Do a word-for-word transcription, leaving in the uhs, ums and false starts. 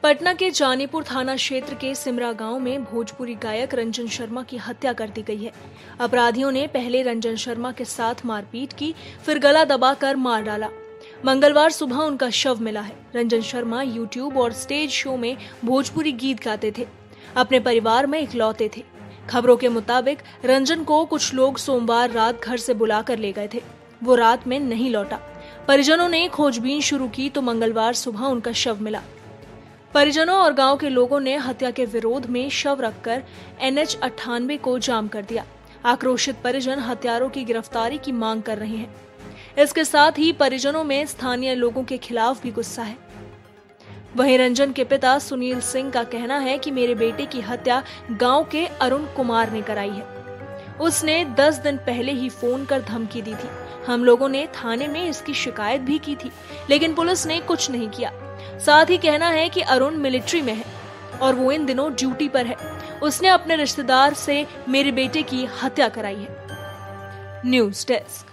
पटना के जानीपुर थाना क्षेत्र के सिमरा गांव में भोजपुरी गायक रंजन शर्मा की हत्या कर दी गई है। अपराधियों ने पहले रंजन शर्मा के साथ मारपीट की, फिर गला दबाकर मार डाला। मंगलवार सुबह उनका शव मिला है। रंजन शर्मा यूट्यूब और स्टेज शो में भोजपुरी गीत गाते थे। अपने परिवार में इकलौते थे। खबरों के मुताबिक रंजन को कुछ लोग सोमवार रात घर से बुलाकर ले गए थे। वो रात में नहीं लौटा। परिजनों ने खोजबीन शुरू की तो मंगलवार सुबह उनका शव मिला। परिजनों और गांव के लोगों ने हत्या के विरोध में शव रखकर एन एच अट्ठानवे को जाम कर दिया। आक्रोशित परिजन हत्यारों की गिरफ्तारी की मांग कर रहे हैं। इसके साथ ही परिजनों में स्थानीय लोगों के खिलाफ भी गुस्सा है। वहीं रंजन के पिता सुनील सिंह का कहना है कि मेरे बेटे की हत्या गांव के अरुण कुमार ने कराई है। उसने दस दिन पहले ही फोन कर धमकी दी थी। हम लोगों ने थाने में इसकी शिकायत भी की थी, लेकिन पुलिस ने कुछ नहीं किया। साथ ही कहना है कि अरुण मिलिट्री में है और वो इन दिनों ड्यूटी पर है। उसने अपने रिश्तेदार से मेरे बेटे की हत्या कराई है। News desk.